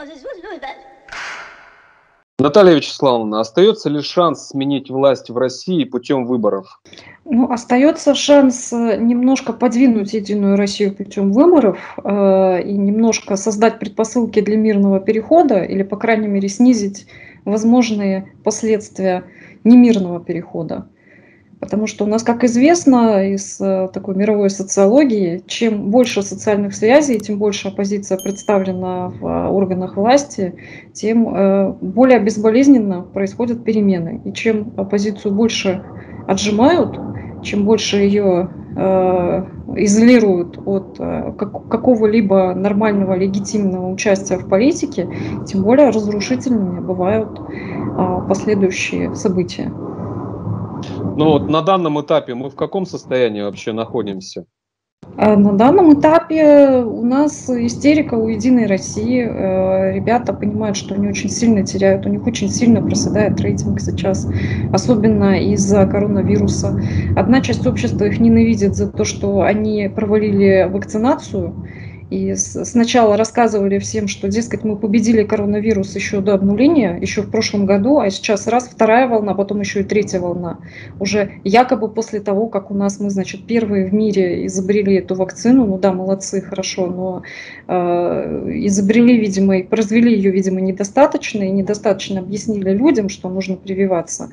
Наталья Вячеславовна, остается ли шанс сменить власть в России путем выборов? Ну, остается шанс немножко подвинуть Единую Россию путем выборов и немножко создать предпосылки для мирного перехода или, по крайней мере, снизить возможные последствия немирного перехода. Потому что у нас, как известно из такой мировой социологии, чем больше социальных связей, тем больше оппозиция представлена в органах власти, тем более безболезненно происходят перемены. И чем оппозицию больше отжимают, чем больше ее изолируют от какого-либо нормального легитимного участия в политике, тем более разрушительными бывают последующие события. Ну вот на данном этапе мы в каком состоянии вообще находимся? На данном этапе у нас истерика у «Единой России». Ребята понимают, что они очень сильно теряют, у них очень сильно проседает рейтинг сейчас, особенно из-за коронавируса. Одна часть общества их ненавидит за то, что они провалили вакцинацию. И сначала рассказывали всем, что, дескать, мы победили коронавирус еще до обнуления, еще в прошлом году, а сейчас раз вторая волна, потом еще и третья волна. Уже якобы после того, как у нас мы, значит, первые в мире изобрели эту вакцину, ну да, молодцы, хорошо, но изобрели, видимо, и произвели ее, видимо, недостаточно, и недостаточно объяснили людям, что нужно прививаться.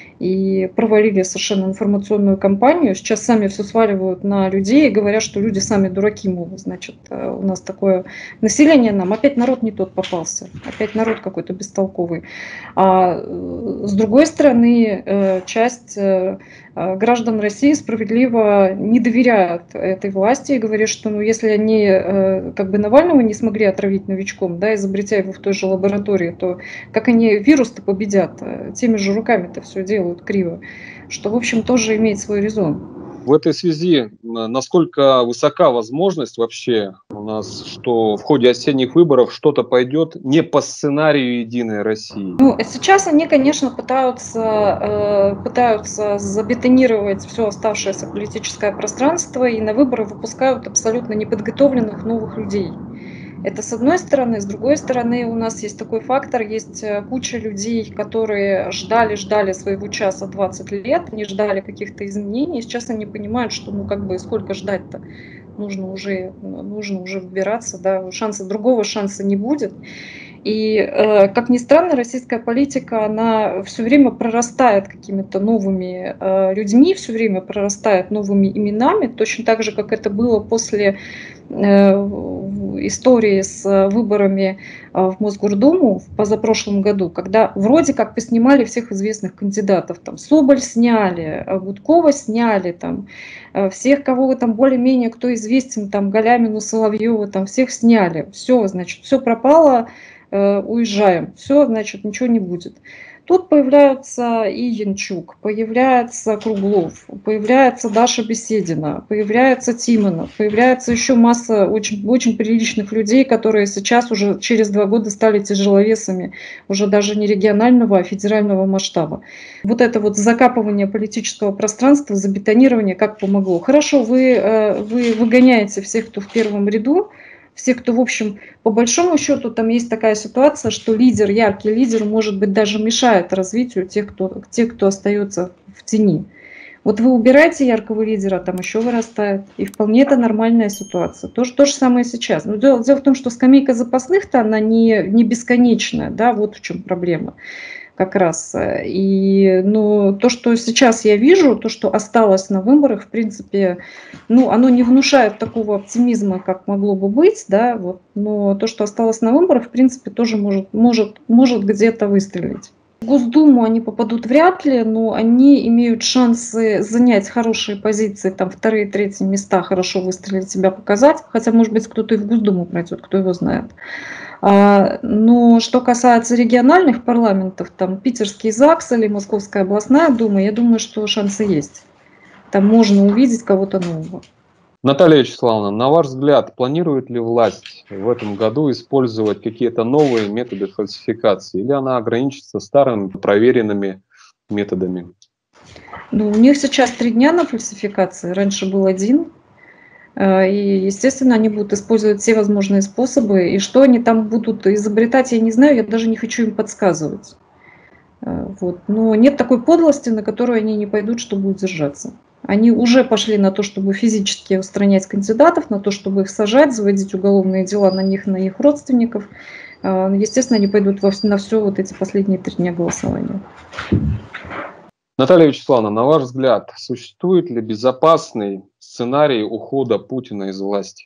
И провалили совершенно информационную кампанию. Сейчас сами все сваливают на людей и говорят, что люди сами дураки, мол, значит, у нас такое население, нам опять народ не тот попался, опять народ какой-то бестолковый. А с другой стороны, часть граждан России справедливо не доверяют этой власти и говорят, что ну, если они как бы Навального не смогли отравить новичком, да, изобретя его в той же лаборатории, то как они вирус-то победят? Теми же руками-то все делают криво, что, в общем, тоже имеет свой резон. В этой связи, насколько высока возможность вообще у нас, что в ходе осенних выборов что-то пойдет не по сценарию «Единой России»? Ну, сейчас они, конечно, пытаются забетонировать все оставшееся политическое пространство и на выборы выпускают абсолютно неподготовленных новых людей. Это с одной стороны. С другой стороны, у нас есть такой фактор, есть куча людей, которые ждали своего часа 20 лет, не ждали каких-то изменений, и сейчас они понимают, что ну как бы сколько ждать-то, нужно уже выбираться, да, другого шанса не будет. И, как ни странно, российская политика, она все время прорастает какими-то новыми людьми, все время прорастает новыми именами, точно так же, как это было после истории с выборами в Мосгордуму в позапрошлом году, когда вроде как поснимали всех известных кандидатов. Там Соболь сняли, Гудкова сняли, там, всех, кого вы там более-менее, кто известен, там, Галямину, Соловьева, там, всех сняли. Все, значит, все пропало, уезжаем. Все, значит, ничего не будет. Тут появляются и Янчук, появляется Круглов, появляется Даша Беседина, появляется Тимонов, появляется еще масса очень, очень приличных людей, которые сейчас уже через 2 года стали тяжеловесами, уже даже не регионального, а федерального масштаба. Вот это вот закапывание политического пространства, забетонирование как помогло? Хорошо, вы выгоняете всех, кто в первом ряду, все, кто, в общем, по большому счету, там есть такая ситуация, что лидер, яркий лидер, может быть, даже мешает развитию тех, кто остается в тени. Вот вы убираете яркого лидера, там еще вырастает, и вполне это нормальная ситуация. То же самое сейчас. Но дело в том, что скамейка запасных-то, она не бесконечная, да, вот в чем проблема как раз. И то, что сейчас я вижу, то, что осталось на выборах, в принципе, оно не внушает такого оптимизма, как могло бы быть, да, вот, но то, что осталось на выборах, в принципе, тоже может где-то выстрелить. В Госдуму они попадут вряд ли, но они имеют шансы занять хорошие позиции, там, 2-3 места, хорошо выстрелить, себя показать, хотя, может быть, кто-то и в Госдуму пройдет, кто его знает. Но что касается региональных парламентов, там Питерский ЗАГС или Московская областная дума, я думаю, что шансы есть. Там можно увидеть кого-то нового. Наталья Вячеславовна, на ваш взгляд, планирует ли власть в этом году использовать какие-то новые методы фальсификации, или она ограничится старыми проверенными методами? У них сейчас 3 дня на фальсификации, раньше был 1. И, естественно, они будут использовать все возможные способы. И что они там будут изобретать, я не знаю, я даже не хочу им подсказывать. Вот. Но нет такой подлости, на которую они не пойдут, чтобы удержаться. Они уже пошли на то, чтобы физически устранять кандидатов, на то, чтобы их сажать, заводить уголовные дела на них, на их родственников. Естественно, они пойдут на все вот эти последние 3 дня голосования. Наталья Вячеславовна, на ваш взгляд, существует ли безопасный сценарий ухода Путина из власти?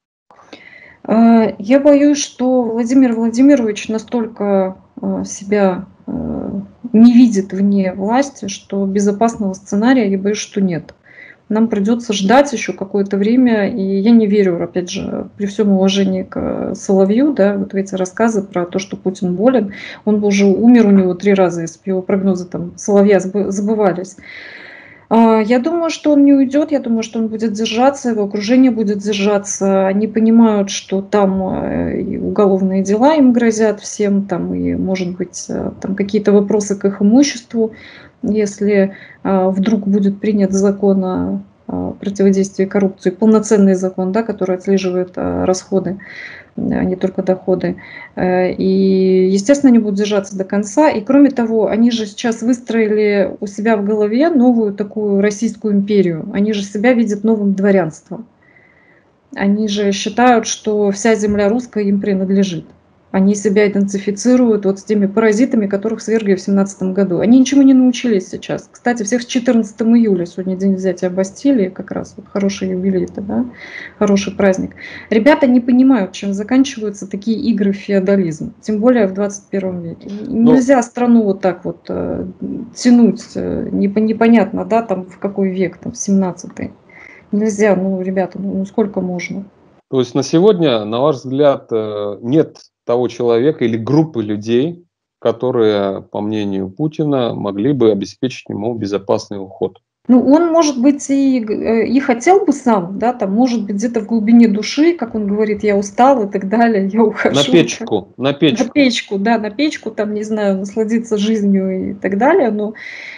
Я боюсь, что Владимир Владимирович настолько себя не видит вне власти, что безопасного сценария, я боюсь, что нет. Нам придется ждать еще какое-то время, и я не верю, опять же, при всем уважении к Соловью, да, вот в эти рассказы про то, что Путин болен, он бы уже умер у него 3 раза, если бы его прогнозы там Соловья забывались. Я думаю, что он не уйдет, я думаю, что он будет держаться, его окружение будет держаться. Они понимают, что там и уголовные дела им грозят всем, там и, может быть, там какие-то вопросы к их имуществу, если вдруг будет принят закон о противодействии коррупции, полноценный закон, да, который отслеживает расходы, а не только доходы. И, естественно, они будут держаться до конца. И, кроме того, они же сейчас выстроили у себя в голове новую такую Российскую империю. Они же себя видят новым дворянством. Они же считают, что вся земля русская им принадлежит. Они себя идентифицируют вот с теми паразитами, которых свергли в 2017 году. Они ничему не научились сейчас. Кстати, всех с 14 июля, сегодня день взятия Бастилии, как раз вот хороший юбилей, да, хороший праздник. Ребята не понимают, чем заканчиваются такие игры в феодализм, тем более в 21 веке. Нельзя страну вот так вот тянуть, непонятно, да, там в какой век, там 17-й. Нельзя, ну, ребята, ну сколько можно? То есть на сегодня, на ваш взгляд, нет того человека или группы людей, которые, по мнению Путина, могли бы обеспечить ему безопасный уход? Ну, он, может быть, и хотел бы сам, да, там, может быть, где-то в глубине души, как он говорит, я устал и так далее, я ухожу. На печку. На печку, да, на печку, там, не знаю, насладиться жизнью и так далее, но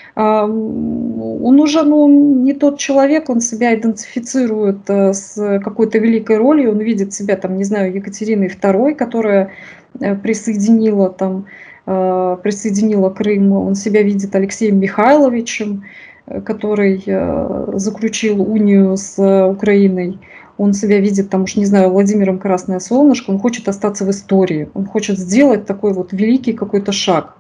он уже, ну, не тот человек, он себя идентифицирует с какой-то великой ролью, он видит себя, там, не знаю, Екатериной II, которая присоединила Крым, он себя видит Алексеем Михайловичем, который заключил унию с Украиной. Он себя видит, там уж не знаю, Владимиром Красное Солнышко, он хочет остаться в истории, он хочет сделать такой вот великий какой-то шаг.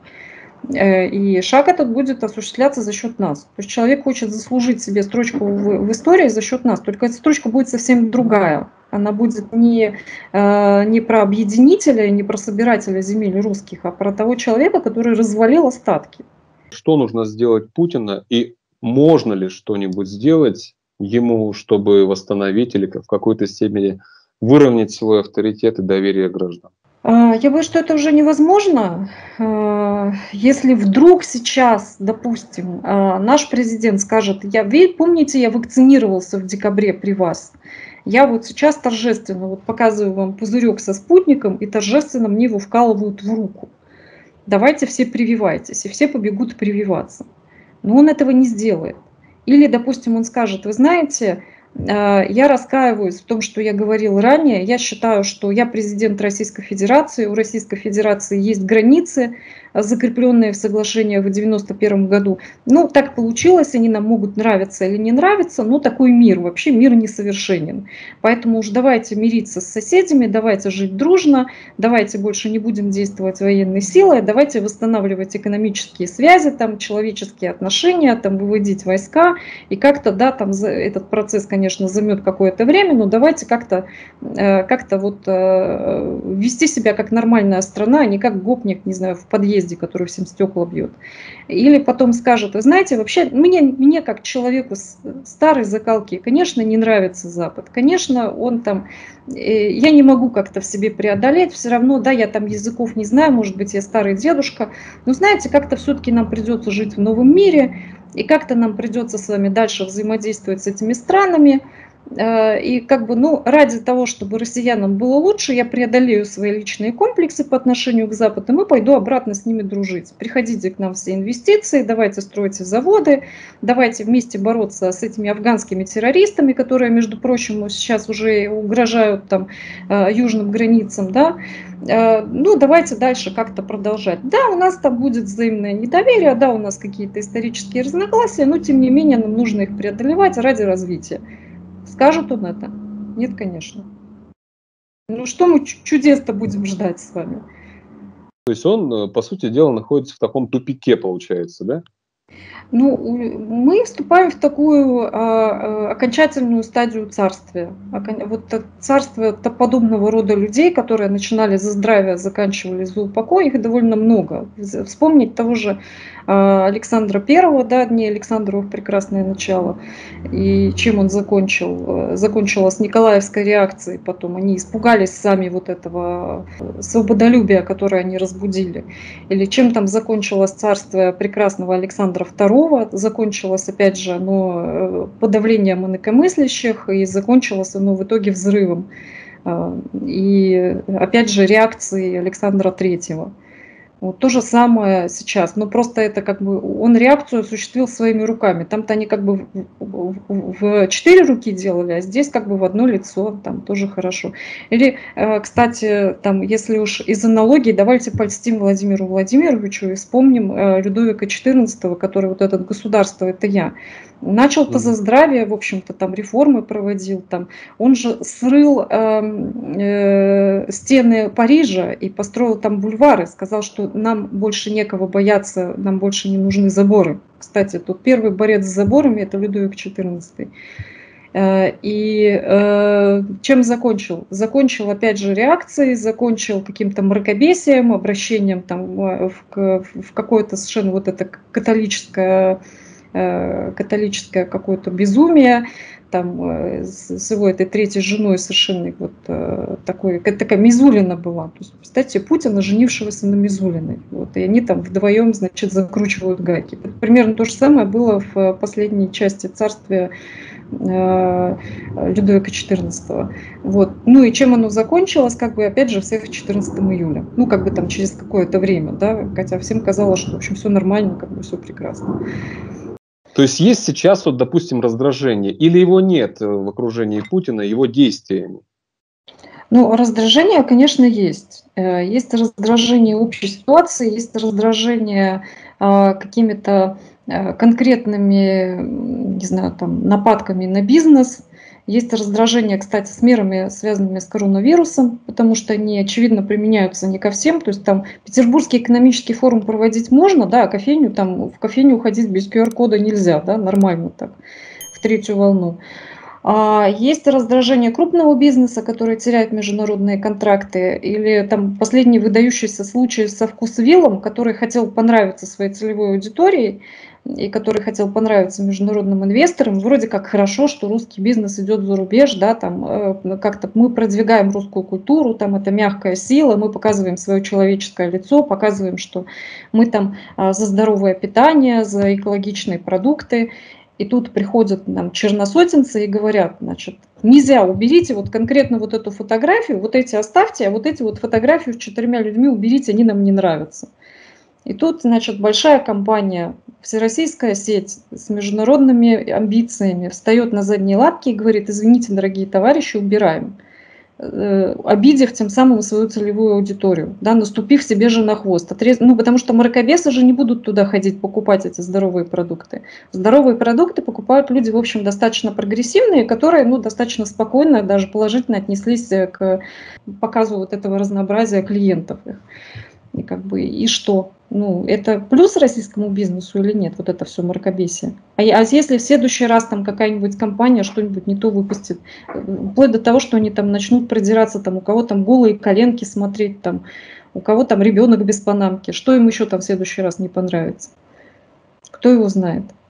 И шаг этот будет осуществляться за счет нас. То есть человек хочет заслужить себе строчку в истории за счет нас, только эта строчка будет совсем другая. Она будет не про объединителя, не про собирателя земель русских, а про того человека, который развалил остатки. Что нужно сделать Путина и можно ли что-нибудь сделать ему, чтобы восстановить или в какой-то степени выровнять свой авторитет и доверие граждан? Я боюсь, что это уже невозможно. Если вдруг сейчас, допустим, наш президент скажет, помните, я вакцинировался в декабре при вас, я вот сейчас торжественно вот показываю вам пузырек со спутником и торжественно мне его вкалывают в руку. Давайте все прививайтесь, и все побегут прививаться. Но он этого не сделает. Или, допустим, он скажет, вы знаете, я раскаиваюсь в том, что я говорил ранее. Я считаю, что я президент Российской Федерации. У Российской Федерации есть границы, закрепленные в соглашениях в 1991 году. Ну, так получилось, они нам могут нравиться или не нравиться, но такой мир. Вообще мир несовершенен. Поэтому уж давайте мириться с соседями, давайте жить дружно, давайте больше не будем действовать военной силой, давайте восстанавливать экономические связи, там, человеческие отношения, там, выводить войска. И как-то, да, там этот процесс, конечно, займет какое-то время, но давайте как-то вот вести себя как нормальная страна, а не как гопник, не знаю, в подъезде, который всем стекла бьет. Или потом скажет, вы знаете, вообще мне как человеку старой закалки, конечно, не нравится Запад. Конечно, он там, я не могу как-то в себе преодолеть, все равно, да, я там языков не знаю, может быть, я старый дедушка, но знаете, как-то все-таки нам придется жить в новом мире, и как-то нам придется с вами дальше взаимодействовать с этими странами. И как бы, ну, ради того, чтобы россиянам было лучше, я преодолею свои личные комплексы по отношению к Западу, и мы пойду обратно с ними дружить. Приходите к нам все инвестиции, давайте стройте заводы, давайте вместе бороться с этими афганскими террористами, которые, между прочим, сейчас уже угрожают там южным границам, да. Ну, давайте дальше как-то продолжать. Да, у нас там будет взаимное недоверие, да, у нас какие-то исторические разногласия, но тем не менее нам нужно их преодолевать ради развития. Скажет он это? Нет, конечно. Ну что мы чудес-то будем ждать с вами? То есть он, по сути дела, находится в таком тупике, получается, да? Ну, мы вступаем в такую окончательную стадию царствия. Вот царствие подобного рода людей, которые начинали за здравие, заканчивали за упокой, их довольно много. Вспомнить того же Александра I, да, дни Александровых прекрасное начало, и чем он закончил. Закончилась Николаевской реакцией потом. Они испугались сами вот этого свободолюбия, которое они разбудили. Или чем там закончилось царствие прекрасного Александра II, закончилось, опять же, оно подавлением инакомыслящих, и закончилось оно в итоге взрывом. И, опять же, реакцией Александра III. Вот то же самое сейчас, но просто это как бы он реакцию осуществил своими руками. Там-то они как бы в 4 руки делали, а здесь как бы в одно лицо, там тоже хорошо. Или, кстати, там, если уж из аналогии, давайте польстим Владимиру Владимировичу и вспомним Людовика XIV, который вот этот государство, это я. Начал-то за здравие, в общем-то, там реформы проводил, там. Он же срыл стены Парижа и построил там бульвары, сказал, что нам больше некого бояться, нам больше не нужны заборы. Кстати, тут первый борец с заборами – это Людовик XIV. И чем закончил? Закончил, опять же, реакцией, закончил каким-то мракобесием, обращением там, в какое-то совершенно вот это католическое какое-то безумие, там, с его этой третьей женой совершенно вот такая Мизулина была. То есть, кстати, Путина, женившегося на Мизулиной. Вот, и они там вдвоем, значит, закручивают гайки. Примерно то же самое было в последней части царствия Людовика XIV. Вот. Ну и чем оно закончилось, как бы опять же всех 14 июля. Ну как бы там через какое-то время, да, хотя всем казалось, что в общем все нормально, как бы все прекрасно. То есть есть сейчас, вот, допустим, раздражение, или его нет в окружении Путина, его действиями? Ну, раздражение, конечно, есть. Есть раздражение общей ситуации, есть раздражение какими-то конкретными, не знаю, там, нападками на бизнес. Есть раздражение, кстати, с мерами, связанными с коронавирусом, потому что они, очевидно, применяются не ко всем. То есть там Петербургский экономический форум проводить можно, да, а кофейню, там, в кофейню уходить без QR-кода нельзя, да, нормально так, в третью волну. Есть раздражение крупного бизнеса, который теряет международные контракты, или там последний выдающийся случай со Вкусвиллом, который хотел понравиться своей целевой аудитории и который хотел понравиться международным инвесторам. Вроде как хорошо, что русский бизнес идет за рубеж, да, там как-то мы продвигаем русскую культуру, там это мягкая сила, мы показываем свое человеческое лицо, показываем, что мы там за здоровое питание, за экологичные продукты. И тут приходят нам черносотенцы и говорят, значит, нельзя, уберите вот конкретно вот эту фотографию, вот эти оставьте, а вот эти вот фотографии с 4 людьми уберите, они нам не нравятся. И тут, значит, большая компания, всероссийская сеть с международными амбициями встает на задние лапки и говорит, извините, дорогие товарищи, убираем. Обидев тем самым свою целевую аудиторию, да, наступив себе же на хвост. Ну, потому что мракобесы же не будут туда ходить покупать эти здоровые продукты. Здоровые продукты покупают люди, в общем, достаточно прогрессивные, которые, ну, достаточно спокойно, даже положительно отнеслись к показу вот этого разнообразия клиентов. И как бы, и что? Ну, это плюс российскому бизнесу или нет, вот это все мракобесие? А если в следующий раз там какая-нибудь компания что-нибудь не то выпустит, вплоть до того, что они там начнут продираться, там у кого там голые коленки смотреть, там, у кого там ребенок без панамки, что им еще там в следующий раз не понравится? Кто его знает?